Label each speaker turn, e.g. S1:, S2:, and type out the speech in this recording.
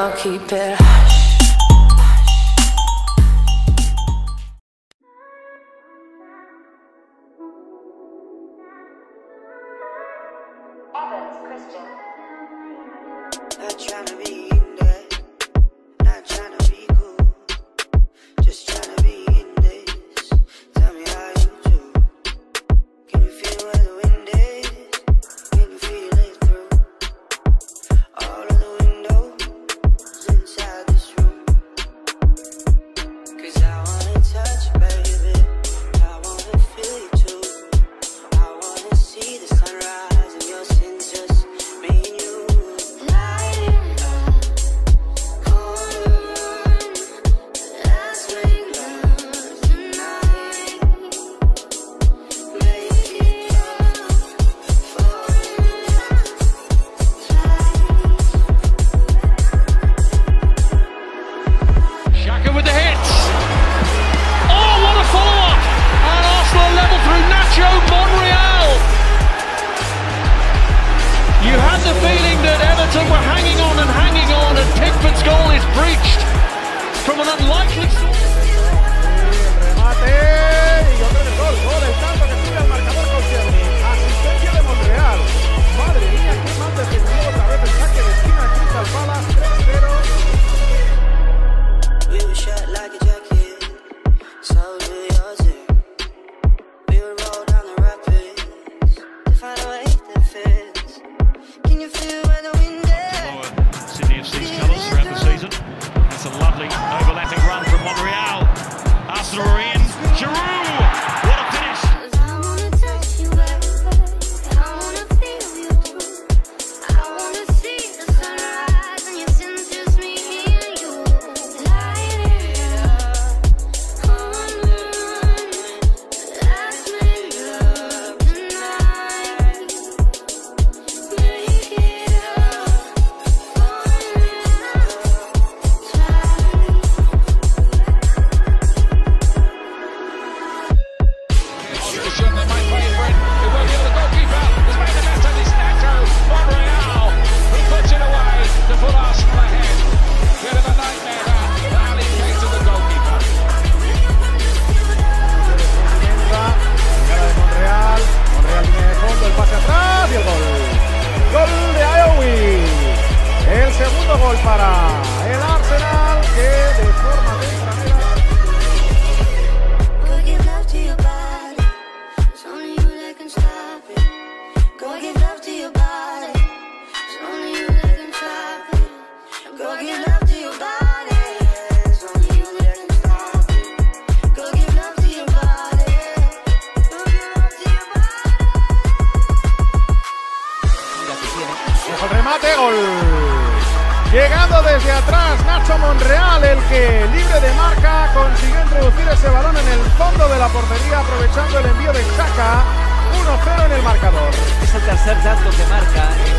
S1: I'll keep it hush.
S2: Not tryna be in there, not tryna be cool, just tryna be in this. Tell me how you do. Can you feel where the wind is? Can you feel it through all of the windows inside this room? 'Cause I wanna touch, baby, I wanna feel you too. I wanna see the sunrise and your sins, just me and you.
S3: With the hits. Oh, what a follow-up! And Arsenal level through Nacho, Monreal. You had the feeling that Everton were hanging on, and Pickford's goal is breached from an unlikely source.
S4: Remate y otro del gol. Gol, el tanto que tira el marcador con Chelsea. Asistencia de Monreal. Madre mía, qué mal defendido otra vez el saque de esquina de Crystal Palace. 3-0.
S2: We were shot like a jacket, so do yours too. We would roll down the rapids to find a way that fits. Can you feel where the wind is?
S3: Sydney FC's colours throughout the season. That's a lovely overlapping run from Monreal. Arsenal are in. Giroud! What a finish!
S2: I wanna touch you, baby. I wanna feel you too. I wanna see the sunrise and your sins, just me and you. Light it up on the run. Let's make love tonight. Make it up on the
S3: Position that might play for it. It will be the goalkeeper. Has made the best of this. Nacho, Monreal, who puts it away to put Arsenal ahead. Bit of a nightmare that. Rally came to the goalkeeper.
S4: Llegada de Monreal. Monreal viene de fondo, el pase atrás y el gol. Gol de Ayowi. El segundo gol para el Arsenal, que de forma tempranera.
S2: Go give love to your body. It's only you that can stop it. Go give love to your body. It's only you that can stop it. Go give love to your body. It's only you that can stop it. Go give love to your body. Go give love to your body.
S4: Dejo el remate, gol. Llegando desde atrás, Nacho Monreal, el que libre de marca consiguió introducir ese balón en el fondo de la portería, aprovechando el envío de Xhaka. 1-0 en el marcador.
S5: Es el tercer tanto que marca